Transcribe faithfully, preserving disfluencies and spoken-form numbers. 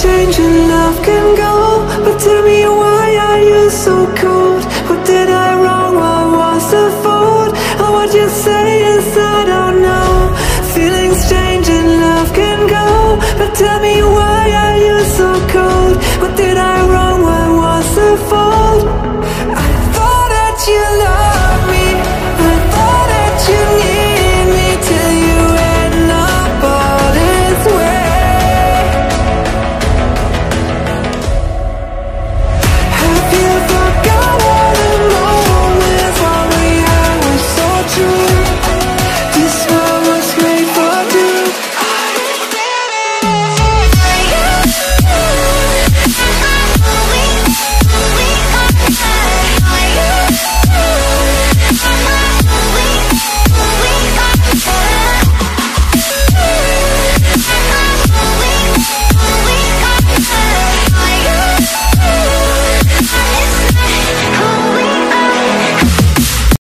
strange and love can go, but tell me why are you so cold? What did I wrong? What was the fault? Or what you say is I don't know. Feeling strange and love can go, but tell me why are you so cold? What did I wrong? What was the fault?